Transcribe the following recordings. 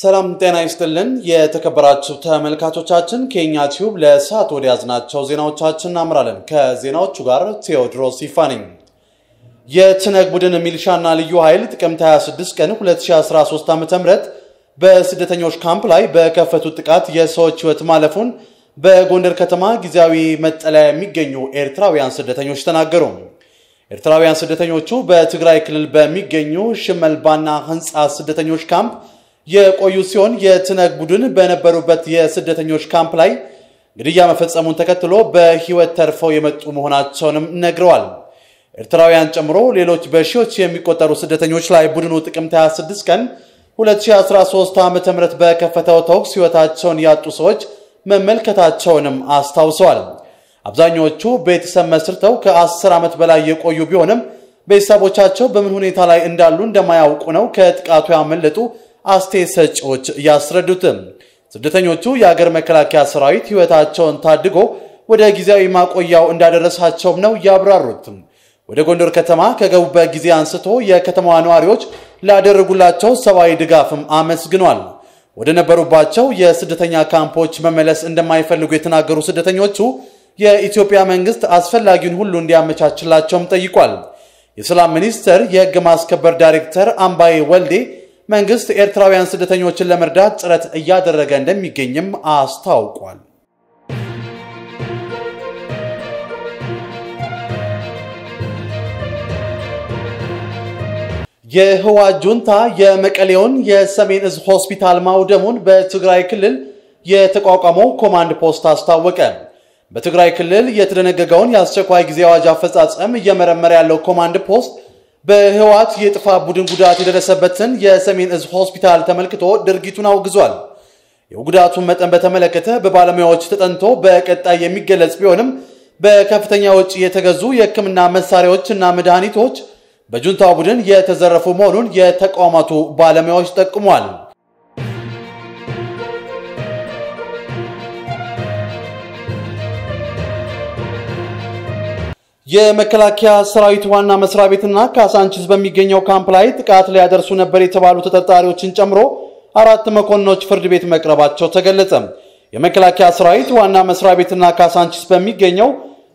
ሰላም ጤና ይስጥልን የተከበራችሁ ተመልካቾቻችን ከኛ ቲዩብ ለሰዓት ወደ ያዝናቸው ዜናዎቻችን እናምራለን ከዜናዎቹ ጋር ቴዎድሮስ ይፋነኝ የትነግ ቡድን ሚሊሻና ልዩ ኃይል ጥቅምት 26 ቀን 2013 ዓ.ም በስደተኞች ካምፕ ላይ በከፈቱት ጥቃት የሰዎች ህይወት ማለፉን በጎንደር ከተማ ጊዜያዊ መጠለያ የሚገኙ ኤርትራውያን ስደተኞች ተናገሩ ኤርትራውያን ስደተኞቹ በትግራይ ክልል በሚገኙ ሽመልባና ህንጻ ስደተኞች ካምፕ የቆዩ ሲሆን የትነግ ቡድን በነበሩበት የስደተኞች ካምፕ ላይ ግድያ መፈጸሙን ተከትሎ በህይወት ተርፈው የመጡ መሆናቸውንም ነግረዋል ኤርትራውያን ጨምሮ ሌሎች በሺዎች የሚቆጠሩ ስደተኞች ላይ ቡድኑ ጥቅምት 26 ቀን 2013 ዓ.ም በከፈተው ተኩስ ህይወታቸውን ያጡ ሰዎች መመልከታቸውንም አስታውሰዋል አብዛኞቹ ቤተሰብ መስርተው ከ10 ዓመት በላይ የቆዩ ቢሆንም ቤተሰቦቻቸው በምን ሁኔታ ላይ እንዳሉ እንደማያውቁ ነው ከጥቃቱ ያመለጡ አስተያየት ሰጪዎች ያስረዱትም ስደተኞቹ የሀገር መከላከያ ሰራዊት ህይወታቸውን ታድጎ ወደ ጊዜያዊ ማቆያው እንዳደረሳቸው ነው ያብራሩት ወደ ጎንደር ከተማ ከገቡበት ጊዜ አንስቶ የከተማዋ ነዋሪዎች ላደረጉላቸው ሰብአዊ ድጋፍም አመስግኗል ወደ ነበሩባቸው የስደተኛ ካምፖች መመለስ እንደማይፈልጉ የተናገሩ ስደተኞቹ የኢትዮጵያ መንግስት አስፈላጊውን ሁሉ እንዲያመቻችላቸውም ጠይቋል የሰላም ሚኒስትር የህግ ማስከበር ዳይሬክተር አምባዬ ወልዴ መንግስት ኤርትራውያን ስደተኞችን ለመርዳት ጥረት እያደረገ እንደሚገኝም አስታውቋል የህወሓት ጁንታ የመቀሌውን የሰሜን እዝ ሆስፒታል ማውደሙን በትግራይ ክልል የተቋቋመው ኮማንድ ፖስት አስታወቀ በትግራይ ክልል የተደነገገውን የአስቸኳይ ጊዜ አዋጅ አፈጻጸም እየመረመረ ያለው ኮማንድ ፖስት በህወሓት የጥፋ ቡድን ጉዳት የደረሰበትን የሰሜን እዝ ሆስፒታል ተመልክቶ ድርጊቱን አውግዟል የጉዳቱን መጠን በተመለከተ በባለሙያዎች ተጠንቶ በቀጣይ የሚገለጽ ቢሆንም በከፍተኛ ወጪ የተገዙ የህክምና መሳሪያዎችና መድኃኒቶች በጁንታው ቡድን የተዘረፉ መሆኑን የተቋማቱ ባለሙያዎች ጠቁመዋል የመከላከያ ሰራዊት ዋና መስሪያ ቤትና ካሳንቺስ በሚገኘው ካምፕ ላይ ጥቃት ሊያደርሱ ነበር የተባሉ ተጠርጣሪዎችን ጨምሮ 4 መኮንኖች ፍርድ ቤት መቅረባቸው ተገለጸ የመከላከያ ሰራዊት ዋና መስሪያ ቤትና ካሳንቺስ በሚገኘው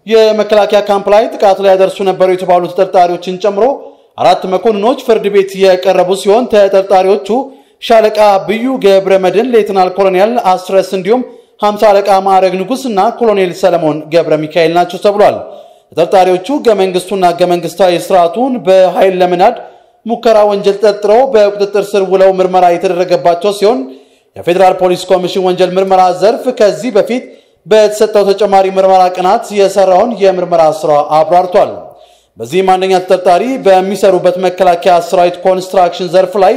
የመከላከያ ካምፕ ላይ ጥቃት ሊያደርሱ ነበር የተባሉ ተጠርጣሪዎችን ጨምሮ 4 መኮንኖች ፍርድ ቤት የቀረቡ ሲሆን ተጠርጣሪዎቹ ሻለቃ ብዩ ገብረመድን ሌተናል ኮሎኔል አስረስ እንዲሁም 50 አለቃ ማዕረግ ንጉስና ኮሎኔል ሰለሞን ገብረ ሚካኤል ናቸው ተብሏል ተጠርጣሪዎቹ ገመንግስቱና ገመንግስታዊ ስርዓቱን በኃይል ለመናድ ሙከራ ወንጀል ተጠርጥረው በቁጥጥር ስር ውለው ምርመራ የተደረገባቸው ሲሆን የፌደራል ፖሊስ ኮሚሽን ወንጀል ምርመራ ዘርፍ ከዚህ በፊት በተሰጠው ተጨማሪ ምርመራ ቀናት የሰራውን የምርመራ ስራ አብራርቷል በዚህ አንደኛ ተጠርጣሪ በሚሰሩበት መከላከያ ሰራዊት ኮንስትራክሽን ዘርፍ ላይ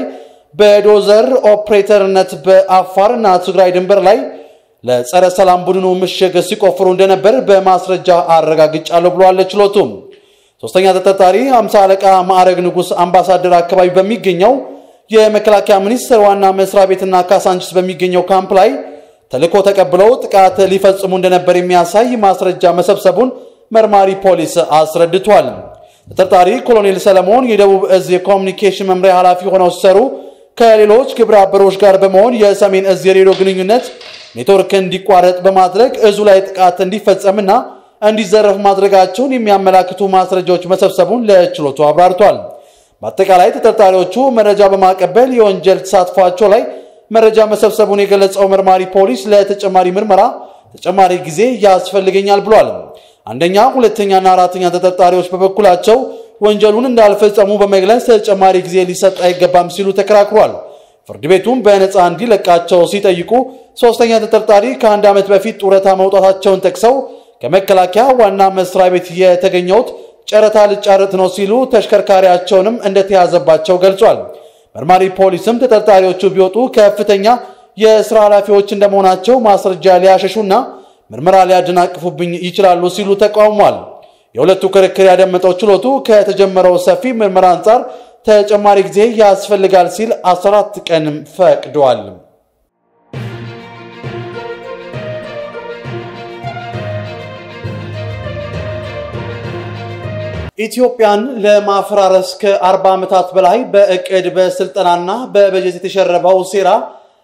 በዶዘር ኦፕሬተርነት በአፋርና ትግራይ ድንበር ላይ ለጸረ ሰላም ቡድኑ ምሽግ ሲቆፍሩ እንደነበር በማስረጃ አረጋግጫለሁ ብሏል ችሎቱም ሶስተኛ ተጠርጣሪ 50 አለቃ ማዕረግ ንጉስ አምባሳደር አካባቢ በሚገኘው የመከላከያ ሚኒስትር ዋና መስሪያ ቤትና ካሳንቺስ በሚገኘው ካምፕ ላይ ተልኮ ተቀብለው ጥቃት ሊፈጽሙ እንደነበር የሚያሳይ ማስረጃ መሰብሰቡን መርማሪ ፖሊስ አስረድቷል ተጠርጣሪ ኮሎኔል ሰለሞን የደቡብ እዝ የኮሙኒኬሽን መምሪያ ኃላፊ ሆነው ሲሰሩ ከሌሎች ግብረ አበሮች ጋር በመሆን የሰሜን እዝ የሬዲዮ ግንኙነት ኔትወርክ እንዲቋረጥ በማድረግ እዙ ላይ ጥቃት እንዲፈጸምና እንዲዘረፍ ማድረጋቸውን የሚያመላክቱ ማስረጃዎች መሰብሰቡን ለችሎቱ አብራርቷል በአጠቃላይ ተጠርጣሪዎቹ መረጃ በማቀበል የወንጀል ተሳትፏቸው ላይ መረጃ መሰብሰቡን የገለጸው መርማሪ ፖሊስ ለተጨማሪ ምርመራ ተጨማሪ ጊዜ ያስፈልገኛል ብሏል አንደኛ ሁለተኛና አራተኛ ተጠርጣሪዎች በበኩላቸው ወንጀሉን እንዳልፈጸሙ በመግለጽ ተጨማሪ ጊዜ ሊሰጥ አይገባም ሲሉ ተከራክሯል ፍርድ ቤቱም በነፃ እንዲለቃቸው ሲጠይቁ ሶስተኛ ተጠርጣሪ ከአንድ ዓመት በፊት ጡረታ መውጣታቸውን ተክሰው ከመከላከያ ዋና መስሪያ ቤት የተገኘው ጨረታ ልጫረት ነው ሲሉ ተሽከርካሪያቸውንም እንደተያዘባቸው ገልጿል መርማሪ ፖሊስም ተጠርጣሪዎቹ ቢወጡ ከፍተኛ የሥራ ኃላፊዎች እንደመሆናቸው ማስረጃ ሊያሸሹና ምርመራ ሊያደናቅፉብኝ ይችላሉ ሲሉ ተቃውሟል የሁለቱ ክርክር ያደመጠው ችሎቱ ከተጀመረው ሰፊ ምርመራ አንፃር ተጨማሪ ጊዜ ያስፈልጋል ሲል 14 ቀን ፈቅዷል ኢትዮጵያን ለማፈራረስ ከ40 ዓመታት በላይ በእቅድ በስልጣናና በበጀት የተሸረበው ሴራ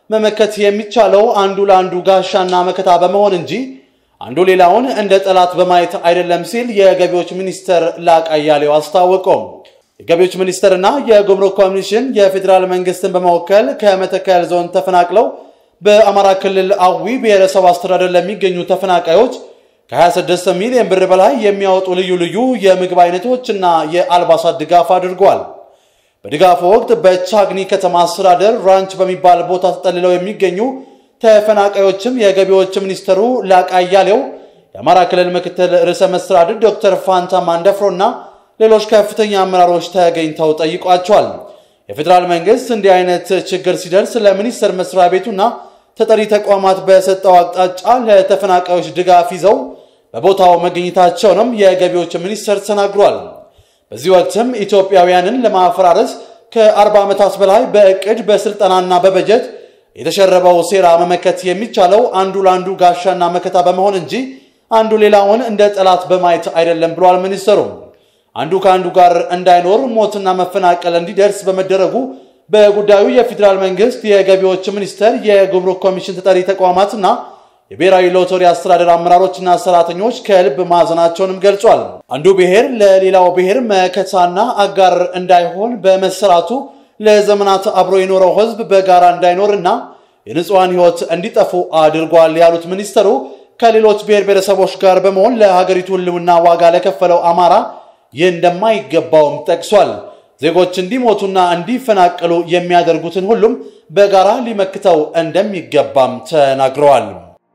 መመከት የሚቻለው አንዱ ለአንዱ ጋሻና መከታ በመሆን እንጂ አንዱ ሌላውን እንደ ጠላት በማየት አይደለም ሲል የገቢዎች ሚኒስተር ላቃ አያሌው አስታወቀው። የገቢዎች ሚኒስተርና የጉምሩክ ኮሚሽን የፌደራል መንግስትን በመወከል ከመተከል ዞን ተፈናቅለው በአማራ ክልል አዊ ብሔረሰብ አስተዳደር ለሚገኙ ተፈናቃዮች ከ26 ሚሊዮን ብር በላይ የሚያወጡ ልዩ ልዩ የምግብ አይነቶችና የአልባሳት ድጋፍ አድርጓል። በድጋፉ ወቅት በቻግኒ ከተማ አስተዳደር ራንች በሚባል ቦታ ተጠልለው የሚገኙ ተፈናቃዮችም የገቢዎች ሚኒስተሩ ላቃ አያሌው፣ የአማራ ክልል ምክትል ርዕሰ መስተዳድር ዶክተር ፋንታ ማንደፍሮና ሌሎች ከፍተኛ አመራሮች ተገኝተው ጠይቋቸዋል። የፌደራል መንግስት እንዲህ አይነት ችግር ሲደርስ ለሚኒስተር መስሪያ ቤቱና ተጠሪ ተቋማት በሰጠው አቅጣጫ ለተፈናቃዮች ድጋፍ ይዘው በቦታው መገኘታቸውንም የገቢዎች ሚኒስተር ተናግሯል። በዚህ ወቅትም ኢትዮጵያውያንን ለማፈራረስ ከ40 ዓመታት በላይ በእቅድ በስልጠናና በበጀት የተሸረበው ሴራ መመከት የሚቻለው አንዱ ለአንዱ ጋሻና መከታ በመሆን እንጂ አንዱ ሌላውን እንደ ጠላት በማየት አይደለም ብሏል ሚኒስተሩ። አንዱ ከአንዱ ጋር እንዳይኖር ሞትና መፈናቀል እንዲደርስ በመደረጉ በጉዳዩ የፌደራል መንግስት የገቢዎች ሚኒስተር የጉምሩክ ኮሚሽን ተጠሪ ተቋማትና የብሔራዊ ሎተሪ አስተዳደር አመራሮችና ሰራተኞች ከልብ ማዘናቸውንም ገልጿል። አንዱ ብሔር ለሌላው ብሔር መከታና አጋር እንዳይሆን በመሰራቱ ለዘመናት አብሮ የኖረው ህዝብ በጋራ እንዳይኖርና የንጹሃን ህይወት እንዲጠፉ አድርጓል ያሉት ሚኒስተሩ ከሌሎች ብሔር ብሔረሰቦች ጋር በመሆን ለሀገሪቱ ህልውና ዋጋ ለከፈለው አማራ ይህ እንደማይገባውም ጠቅሷል። ዜጎች እንዲሞቱና እንዲፈናቀሉ የሚያደርጉትን ሁሉም በጋራ ሊመክተው እንደሚገባም ተናግረዋል።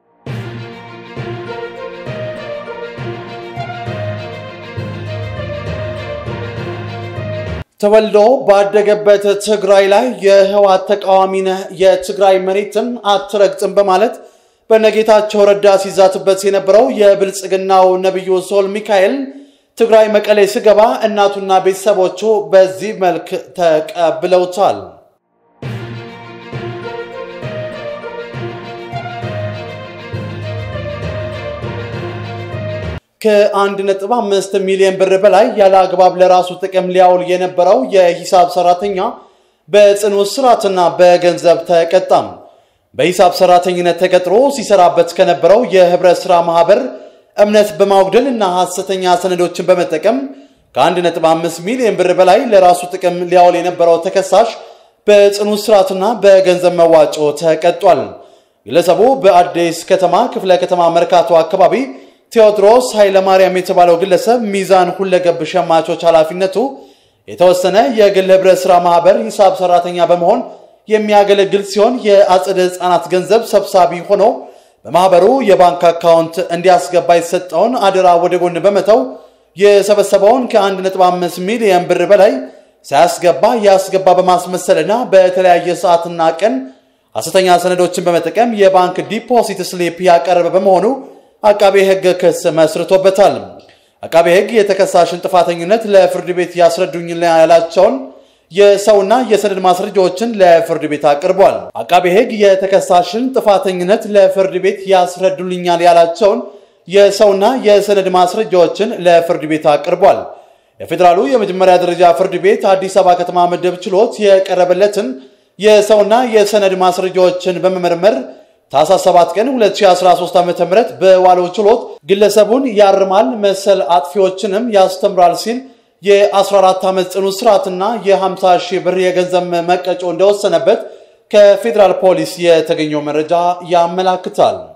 ተወልዶ ባደገበት ትግራይ ላይ የህወሓት ተቃዋሚ ነህ የትግራይ መሬትን አትረግጥም በማለት በነጌታቸው ረዳ ሲዛትበት የነበረው የብልጽግናው ነብዩ ሶል ሚካኤል ትግራይ መቀሌ ሲገባ እናቱና ቤተሰቦቹ በዚህ መልክ ተቀብለውታል። ከ1.5 ሚሊዮን ብር በላይ ያለ አግባብ ለራሱ ጥቅም ሊያውል የነበረው የሂሳብ ሰራተኛ በጽኑ እስራትና በገንዘብ ተቀጣም። በሂሳብ ሰራተኝነት ተቀጥሮ ሲሰራበት ከነበረው የህብረት ስራ ማህበር እምነት በማውደልና ሐሰተኛ ሰነዶችን በመጠቀም ከ1.5 ሚሊዮን ብር በላይ ለራሱ ጥቅም ሊያውል የነበረው ተከሳሽ በጽኑ እስራትና በገንዘብ መዋጮ ተቀጧል። ግለሰቡ በአዲስ ከተማ ክፍለ ከተማ መርካቶ አካባቢ ቴዎድሮስ ኃይለማርያም የተባለው ግለሰብ ሚዛን ሁለገብ ሸማቾች ኃላፊነቱ የተወሰነ የግል ህብረት ስራ ማህበር ሂሳብ ሰራተኛ በመሆን የሚያገለግል ሲሆን የአጽደ ህፃናት ገንዘብ ሰብሳቢ ሆኖ በማህበሩ የባንክ አካውንት እንዲያስገባ የተሰጠውን አደራ ወደ ጎን በመተው የሰበሰበውን ከ1.5 ሚሊዮን ብር በላይ ሳያስገባ ያስገባ በማስመሰልና በተለያየ ሰዓትና ቀን ሐሰተኛ ሰነዶችን በመጠቀም የባንክ ዲፖዚት ስሊፕ ያቀረበ በመሆኑ አቃቤ ህግ ክስ መስርቶበታል። አቃቤ ህግ የተከሳሽን ጥፋተኝነት ለፍርድ ቤት ያስረዱኝልኝ ያላቸውን የሰውና የሰነድ ማስረጃዎችን ለፍርድ ቤት አቅርቧል። አቃቤ ህግ የተከሳሽን ጥፋተኝነት ለፍርድ ቤት ያስረዱልኛል ያላቸውን የሰውና የሰነድ ማስረጃዎችን ለፍርድ ቤት አቅርቧል። የፌደራሉ የመጀመሪያ ደረጃ ፍርድ ቤት አዲስ አበባ ከተማ ምድብ ችሎት የቀረበለትን የሰውና የሰነድ ማስረጃዎችን በመመርመር ታኅሳስ 7 ቀን 2013 ዓ.ም በዋለው ችሎት ግለሰቡን ያርማል መሰል አጥፊዎችንም ያስተምራል ሲል የ14 ዓመት ጽኑ እስራትና የ50,000 ብር የገንዘብ መቀጮ እንደወሰነበት ከፌደራል ፖሊስ የተገኘው መረጃ ያመለክታል።